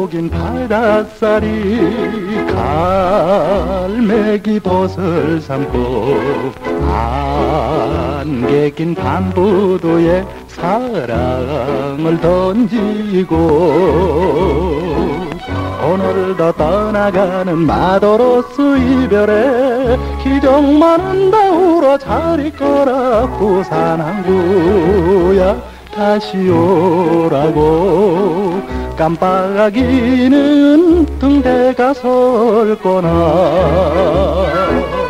녹인 바닷살이 갈매기 벗을 삼고 안개 낀 반부도에 사랑을 던지고 오늘도 떠나가는 마도로스 이별에 기적만은 다 울어 잘 있거라 부산 항구야 다시 오라고 깜빡이는 등대가 설 거나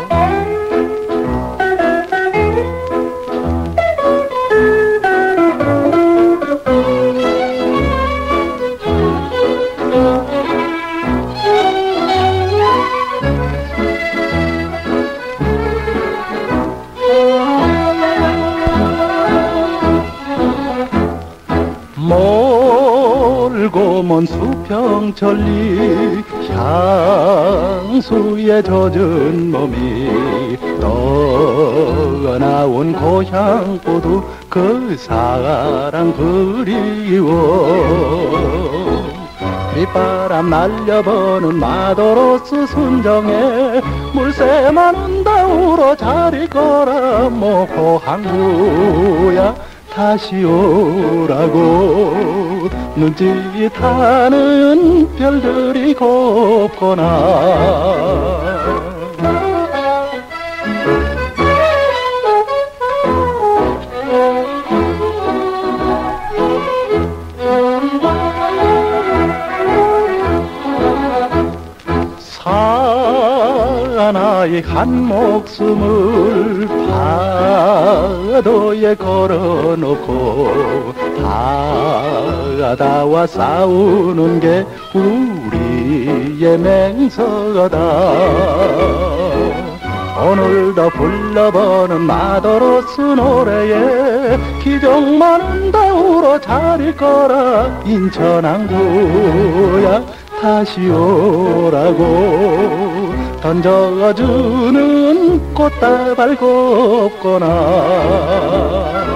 멀고 먼 수평천리 향수에 젖은 몸이 떠나온 고향보도 그 사랑 그리워 빗바람 날려보는 마도로스 순정에 물새만 온다 울어 잘 있거라 모호 항구야 다시 오라고 눈짓하는 별들이 곱거나 사나이 한 목숨을 파도에 걸어놓고 바다와 싸우는 게 우리의 맹서다. 오늘도 불러보는 마도로스 노래에 기적만은 다 울어 잘 있거라 인천 항구야 다시 오라고 던져주는 꽃다발 곱거나